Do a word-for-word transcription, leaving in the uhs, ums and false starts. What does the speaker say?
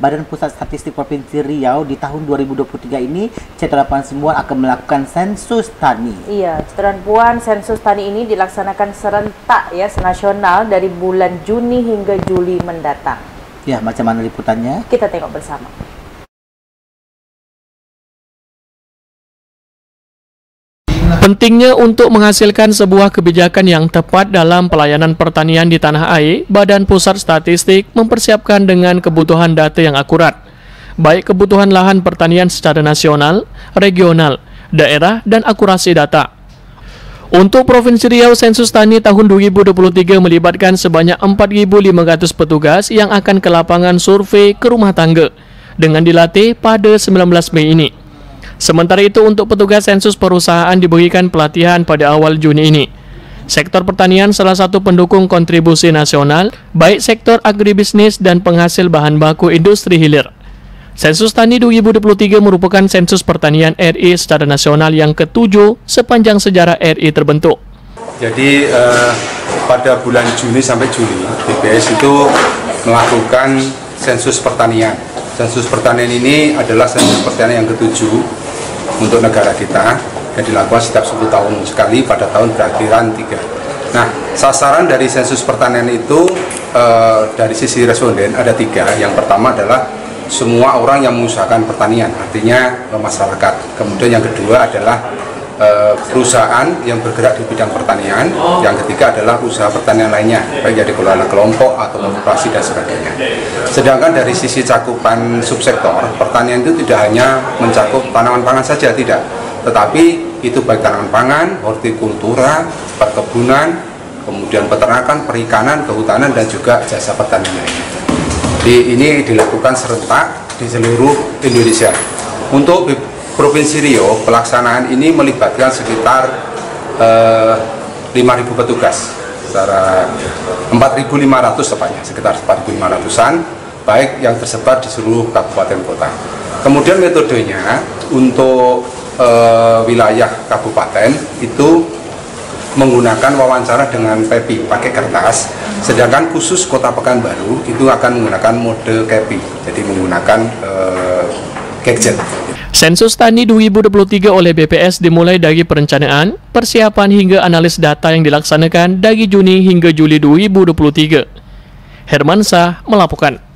Badan Pusat Statistik Provinsi Riau di tahun dua ribu dua puluh tiga ini, Cetera Pansembuan akan melakukan sensus tani. Iya, Cetera Puan, sensus tani ini dilaksanakan serentak ya, senasional dari bulan Juni hingga Juli mendatang. Ya, macam mana liputannya? Kita tengok bersama. Pentingnya untuk menghasilkan sebuah kebijakan yang tepat dalam pelayanan pertanian di tanah air, Badan Pusat Statistik mempersiapkan dengan kebutuhan data yang akurat, baik kebutuhan lahan pertanian secara nasional, regional, daerah, dan akurasi data. Untuk Provinsi Riau, sensus tani tahun dua ribu dua puluh tiga melibatkan sebanyak empat ribu lima ratus petugas yang akan ke lapangan survei ke rumah tangga dengan dilatih pada sembilan belas Mei ini. Sementara itu, untuk petugas sensus perusahaan diberikan pelatihan pada awal Juni ini. Sektor pertanian salah satu pendukung kontribusi nasional, baik sektor agribisnis dan penghasil bahan baku industri hilir. Sensus Tani dua ribu dua puluh tiga merupakan sensus pertanian R I secara nasional yang ketujuh sepanjang sejarah R I terbentuk. Jadi eh, pada bulan Juni sampai Juli, B P S itu melakukan sensus pertanian. Sensus pertanian ini adalah sensus pertanian yang ketujuh untuk negara kita, yang dilakukan setiap sepuluh tahun sekali pada tahun berakhiran tiga. Nah, sasaran dari sensus pertanian itu e, dari sisi responden ada tiga. Yang pertama adalah semua orang yang mengusahakan pertanian, artinya e, masyarakat. Kemudian yang kedua adalah e, perusahaan yang bergerak di bidang pertanian. Yang ketiga adalah usaha pertanian lainnya, baik jadi kelola kelompok atau koperasi dan sebagainya. Sedangkan dari sisi cakupan subsektor, pertanian itu tidak hanya mencakup tanaman pangan saja, tidak. Tetapi itu baik tanaman pangan, hortikultura, perkebunan, kemudian peternakan, perikanan, kehutanan, dan juga jasa pertanian. Di, ini dilakukan serentak di seluruh Indonesia. Untuk Provinsi Riau, pelaksanaan ini melibatkan sekitar eh, lima ribu petugas, secara empat ribu lima ratus tepatnya, sekitar empat ribu lima ratusan, baik yang tersebar di seluruh kabupaten kota. Kemudian metodenya untuk e, wilayah kabupaten itu menggunakan wawancara dengan P E P I, pakai kertas, sedangkan khusus Kota Pekanbaru itu akan menggunakan mode K P I, jadi menggunakan e, gadget. Sensus Tani dua ribu dua puluh tiga oleh B P S dimulai dari perencanaan, persiapan hingga analis data yang dilaksanakan dari Juni hingga Juli dua ribu dua puluh tiga. Hermansyah melaporkan.